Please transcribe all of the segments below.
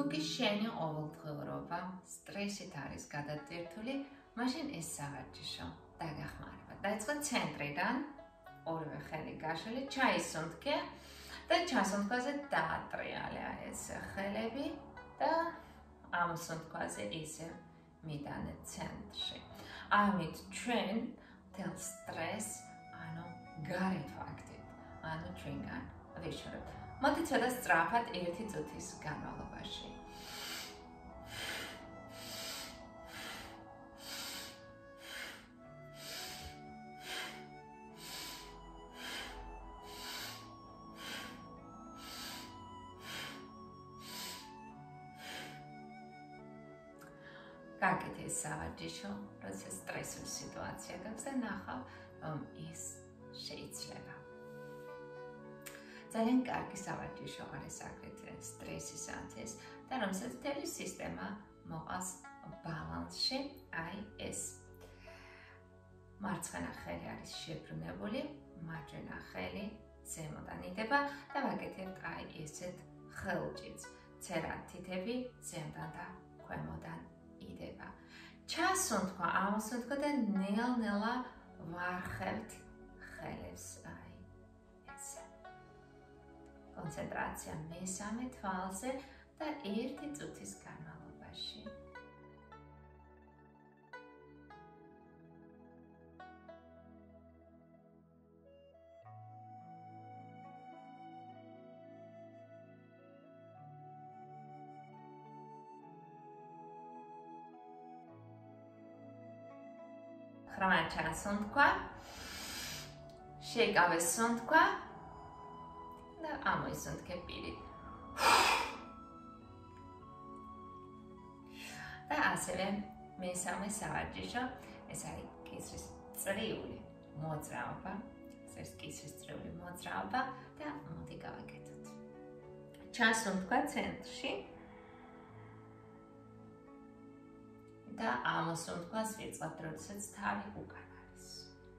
თუკი შენი ყოველდღიურობა სტრესით არის გადატვირთული, მაშინ ეს სავარჯიშო დაგახმარება. დაიწყო ცენტრიდან, ორივე ხელი გაშლილი, ჩაისუნთქე და ჩასუნთქვაზე დაატრიალე ეს ხელები და ამ სუნთქვაზე ისე მიდანე ცენტრში. ამით ჩვენ მთელ სტრესს, გარეთ ვაგდით, ჩვენგან ვიშორებთ. მოდი ცოტა სწრაფად 1 წუთის განმავლობაში. გაკეთე ეს სავარჯიშო, როცა სტრესული სიტუაცია გაქვს და ნახავ, რომ ის შეიძლება. ძალიან კარგი სავარჯიშო არის აგრეთვე სტრესისათვის და რომელსაც მთელი სისტემა მოყავს ბალანსში, ეს. მარცხენა ხელი არის შებრუნებული, მარჯვენა ხელი ზემოდან იდება და ვაკეთებთ ესეთ ხელჭიც. ცერა თითები ზემოდან და ქვემოდან იდება. ჩასუნთქვა, ამოსუნთქვა და ნელ-ნელა ვარხევთ ხელებს ესე. კონცენტრაცია მესამე თვალზე და 1 წუთის განმავლობაში. ხრმა ჩასუნთქვა, შეიკავე სუნთქვა და ამოისუნთქე პირით. და ასევე მესამე სავარჯიშო, ეს არის კისრის წრიული მოძრაობა, და მოდი გავაკეთოთ. ჩასუნთქვა ცენტრში და ამოსუნთქვას ვიწყებთ, როდესაც თავი უკან არის.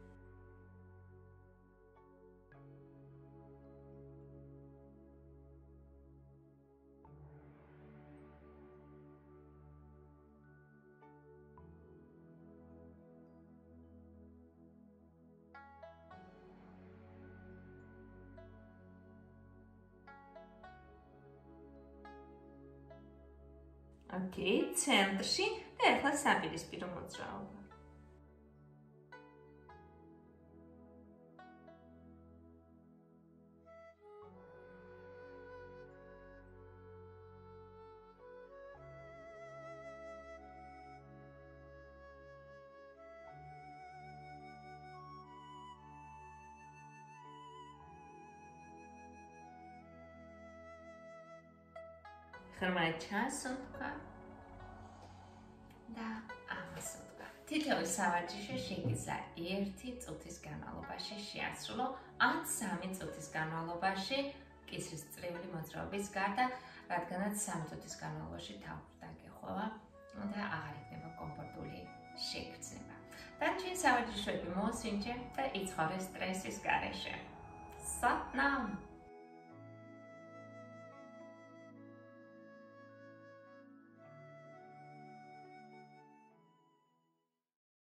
ცენტრში და ახლა საპირისპირო მოძრაობა. ხრმა ჩასუნთქვა და ამოსუნთქვა. თითოეული სავარჯიშო შეიძლება 1 წუთის განმავლობაში შეასრულო, ან 3 წუთის განმავლობაში კისრის წრიული მოძრაობის გარდა, რადგანაც 3 წუთის განმავლობაში თავბრდა გეხვევა და აღარ იქნება კომფორტული შეგრძნება. დანარჩენი სავარჯიშოები მოსინჯე და იცხოვრე სტრესის გარეშე. სატნამ!